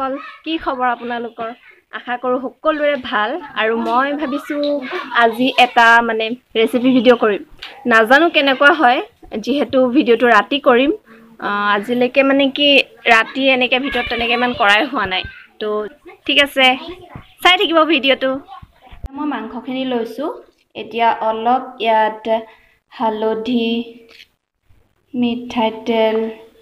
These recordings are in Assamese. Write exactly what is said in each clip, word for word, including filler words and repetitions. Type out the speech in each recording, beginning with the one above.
বন্ধুসকল কি খবৰ আপোনালোকৰ আশা কৰো সকলোৰে ভাল আৰু মই ভাবিছো আজি এটা মানে ৰেচিপি ভিডিও কৰিম নাজানো কেনেকুৱা হয় যেহেতু ভিডিওটো ৰাতি কৰিম আজিলৈকে মানে কি ৰাতি এনেকে ভিডিওত তেনেকে মান কৰাই হোৱা নাই তো ঠিক আছে চাই থাকিব ভিডিওটো মই মাংসখিনি লৈছো এতিয়া অলপ ইয়াত হালধি মিঠাই তেল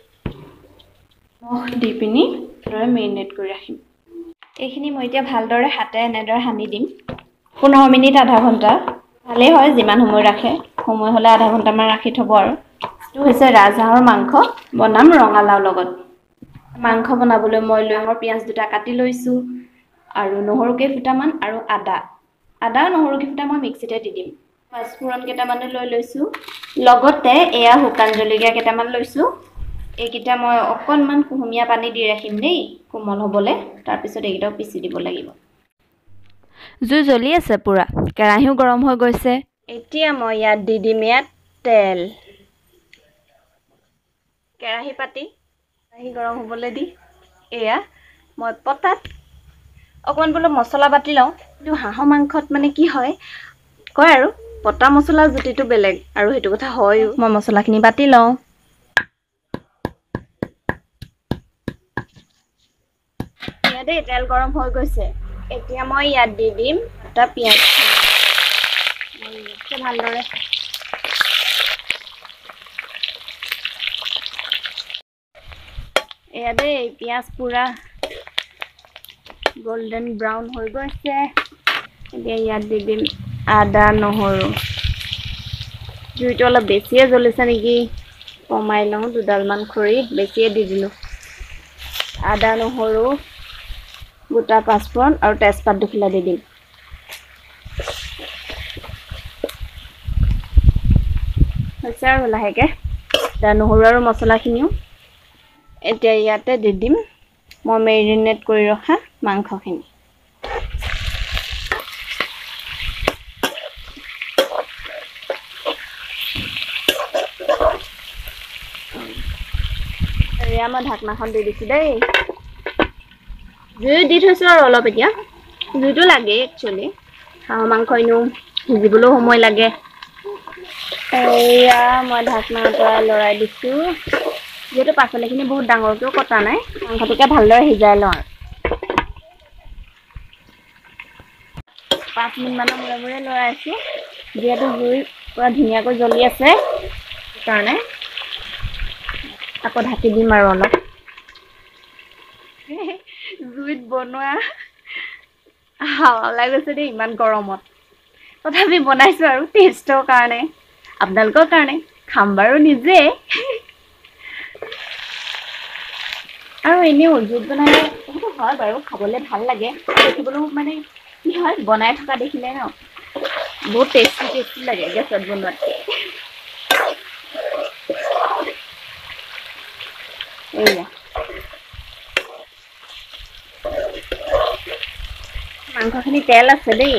মহ দি পিনি দৰে মেৰিনেট কৰি ৰাখিম এইখিনি মই এতিয়া ভালদৰে হাতে এনেদৰে হানি দিম পোন্ধৰ মিনিট আধা ঘণ্টা ভালে হয় যিমান সময় ৰাখে সময় হলে আধা ঘণ্টা মান ৰাখি থব আৰু এটো হৈছে ৰাজহাঁহৰ মাংস বনাম ৰঙালাও লগত মাংস বনাবলৈ মই লয়ৰ পিয়াজ দুটা কাটি লৈছো আৰু নহৰু কেইফুটামান আৰু আদা আদা নহৰু কেইফুটা মই মিক্সিতে দি দিম পাঁচফোৰণ কেইটামান লৈ লৈছো লগতে এয়া শুকান জলকীয়া কেইটামান লৈছো এইকিটা মই অকনমান কুহুমিয়া পানী দি ৰাখিম দেই কোমল হ'বলে তাৰ পিছত এইকিটাও পিচি দিব লাগিব জুই জ্বলি আছে পুৰা কেৰাহীও গৰম হৈ গৈছে এতিয়া মই ইয়াত দি দিম ইয়াত তেল কেৰাহী পাতি কেৰাহী গৰম হ'বলৈ দি এয়া মই পটাত অকমান বলো মছলা বাটি লওঁ কিন্তু হাঁহৰ মাংসত মানে কি হয় কয় আৰু পটা মছলা জুতিটো বেলেগ আৰু হেতু কথা হয় মই মছলাখিনি বাটি লওঁ ইয়াতে তেল গৰম হৈ গৈছে এতিয়া মই ইয়াত দি দিম এটা পিয়াজ মই ভালদৰে ইয়াতে পিয়াজ পুৰা গোল্ডেন ব্ৰাউন হৈ গৈছে এতিয়া ইয়াত দি দিম আদা নহৰু জুইটো অলপ বেছিয়ে জ্বলিছে নেকি কমাই লওঁ দুডালমান খৰি বেছিয়ে দি দিলোঁ আদা নহৰু গোটা পাঁচফোৰণ আৰু তেজপাত দুখিলা দি দিম হৈছে আৰু লাহেকে আদা নহৰু আৰু মছলাখিনিও এতিয়া ইয়াতে দি দিম মই মেৰিনেট কৰি ৰখা মাংসখিনি এয়া মই ঢাকনাখন দি দিছোঁ দেই জুই দি থৈছোঁ আৰু অলপ এতিয়া জুইটো লাগে একচুৱেলি হাঁহৰ মাংস এনেও সিজিবলৈও সময় লাগে এয়া মই ঢাকনাৰ পৰা লৰাই দিছোঁ যেহেতু পাচলিখিনি বহুত ডাঙৰকৈও কটা নাই মাংসটোকে ভালদৰে সিজাই লওঁ আৰু পাঁচ মিনিটমানৰ মূৰে মূৰে লৰাইছোঁ যিহেতু জুই পুৰা ধুনীয়াকৈ জ্বলি আছে সেইকাৰণে আকৌ ঢাকি দিম আৰু অলপ জুইত বনোৱা হাৱা ওলাই গৈছে দেই ইমান গৰমত তথাপি বনাইছোঁ আৰু টেষ্টৰ কাৰণে আপোনালোকৰ কাৰণে খাম বাৰু নিজে আৰু এনেও জুইত বনালে সেইটো হয় বাৰু খাবলৈ ভাল লাগে দেখিবলৈও মানে কি হয় বনাই থকা দেখিলে ন বহুত টেষ্টি টেষ্টি লাগে গেছত বনোৱাতকৈ এয়া মাংসখিনি তেল আছে দেই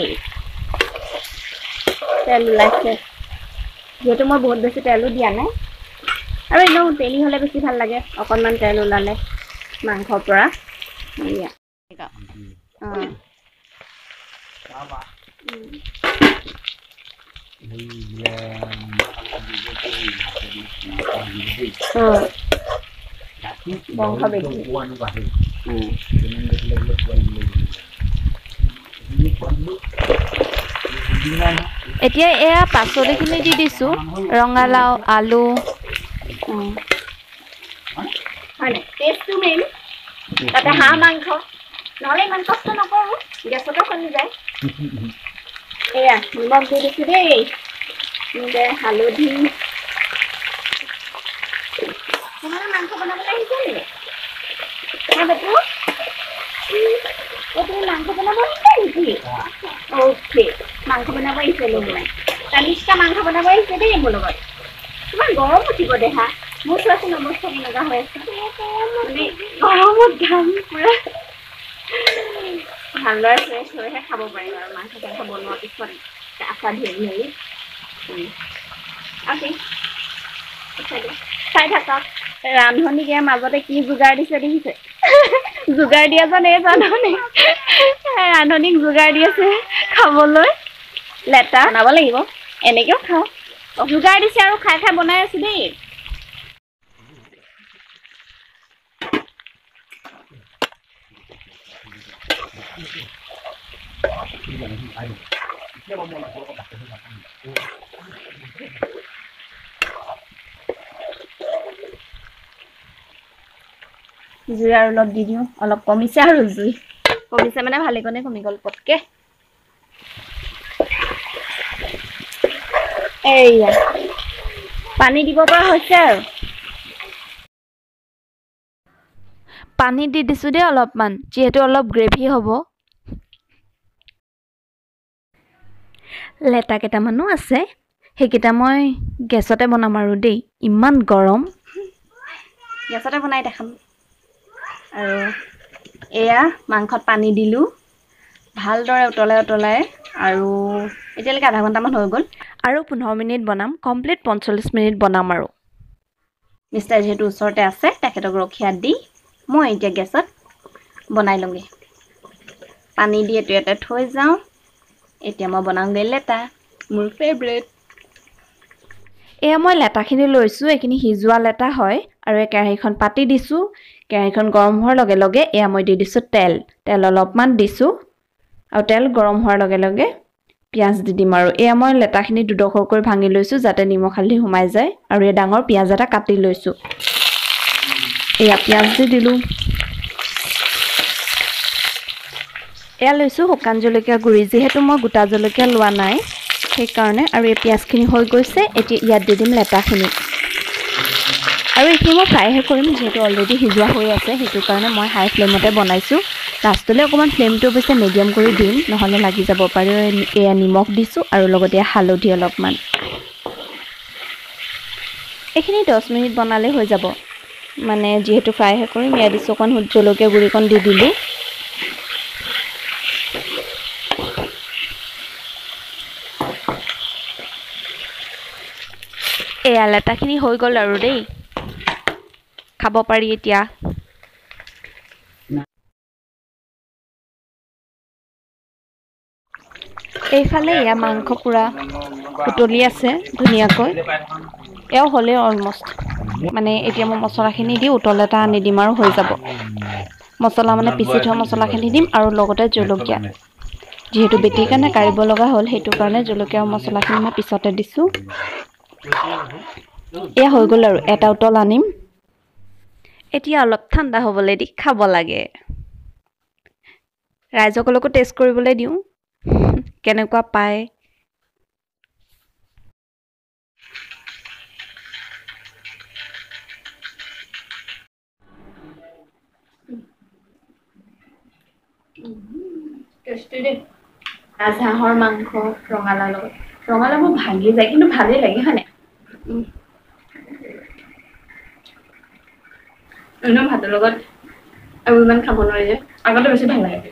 তেল ওলাইছে যেহেতু মই বহুত বেছি তেলো দিয়া নাই আৰু এনেও তেলি হ'লে বেছি ভাল লাগে অকণমান তেল ওলালে মাংসৰ পৰা এয়া বংশ বেছি এতিয়া এয়া পাচলিখিনি দি দিছোঁ ৰঙালাও আলু হয় নাই টেষ্টটো মেইন তাতে হাঁহ মাংস নহ'লে ইমান কষ্ট নকৰোঁ গেছতে কমি যায় এয়া নিমখ দি দিছোঁ দেই এনেকৈ হালধি তোমালোকে মাংস বনাবলৈ আহিছে নেকি হা বেটু তুমি মাংস বনাব আহিছা নেকি অ'কে মাংস বনাব আহিছে মই তানিষ্কা মাংস বনাব আহিছে দেই মোৰ লগত কিমান গৰম উঠিব দেহা মোৰ চোৱাচোন অৱস্থা কেনেকুৱা হৈ আছে মানে গৰমত ঘাম পুৰা ভালদৰে ফ্ৰেছ হৈহে খাব পাৰিম আৰু মাংস চাংস বনোৱাৰ পিছত আচা ধৰি মেলি অ'কে চাই থাকক ৰান্ধনীকে মাজতে কি যোগাৰ দিছে দেখিছে যোগাৰ দিয়া জন এই জাননি ৰান্ধনীক যোগাৰ দি আছে খাবলৈ লেটা বনাব লাগিব এনেকেও খাওঁ যোগাৰ দিছে আৰু খাই খাই বনাই আছো দেই জুই আৰু অলপ দি দিওঁ অলপ কমিছে আৰু জুই কমিছে মানে ভালে কোনে কমি গ'ল পটকে এইয়া পানী দিব পৰা হৈছে আৰু পানী দি দিছো দেই অলপমান যিহেতু অলপ গ্ৰেভি হ'ব লেটা কেইটামানো আছে সেইকেইটা মই গেছতে বনাম আৰু দেই ইমান গৰম গেছতে বনাই দেখাম আৰু এয়া মাংসত পানী দিলোঁ ভালদৰে উতলাই উতলাই আৰু এতিয়ালৈকে আধা ঘণ্টামান হৈ গ'ল আৰু পোন্ধৰ মিনিট বনাম কমপ্লিট পঞ্চল্লিছ মিনিট বনাম আৰু মিষ্টাৰ যিহেতু ওচৰতে আছে তেখেতক ৰখিয়া দি মই এতিয়া গেছত বনাই লওঁগৈ পানী দি এইটো ইয়াতে থৈ যাওঁ এতিয়া মই বনাওঁগৈ লেটা মোৰ ফেভৰেট এয়া মই লেটাখিনি লৈছোঁ এইখিনি সিজোৱা লেটা হয় আৰু এই কেৰাহীখন পাতি দিছোঁ কেৰাহীখন গৰম হোৱাৰ লগে লগে এয়া মই দি দিছোঁ তেল তেল অলপমান দিছোঁ আৰু তেল গৰম হোৱাৰ লগে লগে পিঁয়াজ দি দিম আৰু এয়া মই লেটাখিনি দুডোখৰকৈ ভাঙি লৈছোঁ যাতে নিমখ হালধি সোমাই যায় আৰু এই ডাঙৰ পিঁয়াজ এটা কাটি লৈছোঁ এয়া পিঁয়াজ দি দিলোঁ এয়া লৈছোঁ শুকান জলকীয়া গুড়ি যিহেতু মই গোটা জলকীয়া লোৱা নাই সেইকাৰণে আৰু এই পিঁয়াজখিনি হৈ গৈছে এতিয়া ইয়াত দি দিম লেটাখিনি আৰু এইখিনি মই ফ্ৰাইহে কৰিম যিহেতু অলৰেডি সিজোৱা হৈ আছে সেইটো কাৰণে মই হাই ফ্লেমতে বনাইছোঁ লাষ্টলৈ অকণমান ফ্লেমটো অৱশ্যে মিডিয়াম কৰি দিম নহ'লে লাগি যাব পাৰে এয়া নিমখ দিছোঁ আৰু লগতে হালধি অলপমান এইখিনি দহ মিনিট বনালে হৈ যাব মানে যিহেতু ফ্ৰাইহে কৰিম ইয়াত দিছোঁ অকণ জলকীয়া গুড়িকণ দি দিলোঁ এয়া লেটাখিনি হৈ গ'ল আৰু দেই খাব পাৰি এতিয়া এইফালে এয়া মাংস পুৰা উতলি আছে ধুনীয়াকৈ এয়াও হ'লেই অলমষ্ট মানে এতিয়া মই মছলাখিনি দি উতল এটা আনি দিম আৰু হৈ যাব মছলা মানে পিচি থোৱা মছলাখিনি দিম আৰু লগতে জলকীয়া যিহেতু বেটিৰ কাৰণে কাঢ়িব লগা হ'ল সেইটো কাৰণে জলকীয়া আৰু মছলাখিনি মই পিছতে দিছোঁ এয়া হৈ গ'ল আৰু এটা উতল আনিম এতিয়া অলপ ঠাণ্ডা হ'বলৈ দি খাব লাগে ৰাইজসকলকো টেষ্ট কৰিবলৈ দিওঁ কেনেকুৱা পায় টেষ্টি দেই ৰাজহাঁহৰ মাংস ৰঙালাও লগত ৰঙালাওবোৰ ভাগি যায় কিন্তু ভালেই লাগে হয়নে এনেও ভাতৰ লগত আৰু ইমান খাব নোৱাৰি যে আগতে বেছি ভাল লাগে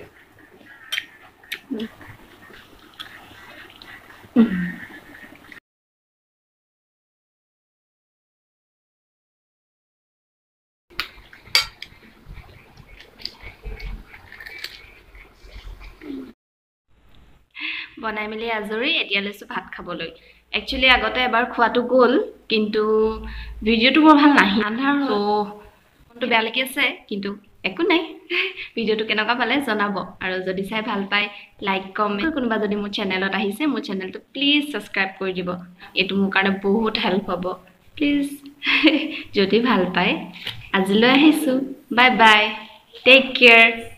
বনাই মেলি আজৰি এতিয়া লৈছোঁ ভাত খাবলৈ একচুৱেলি আগতে এবাৰ খোৱাটো গ'ল কিন্তু ভিডিঅ'টো বৰ ভাল নাহি আন্ধাৰ চ' মনটো বেয়া লাগি আছে কিন্তু একো নাই ভিডিঅ'টো কেনেকুৱা পালে জনাব আৰু যদি চাই ভাল পায় লাইক কমেণ্ট কোনোবা যদি মোৰ চেনেলত আহিছে মোৰ চেনেলটো প্লিজ ছাবস্ক্ৰাইব কৰি দিব এইটো মোৰ কাৰণে বহুত হেল্প হ'ব প্লিজ যদি ভাল পায় আজিলৈ আহিছোঁ বাই বাই টেক কেয়াৰ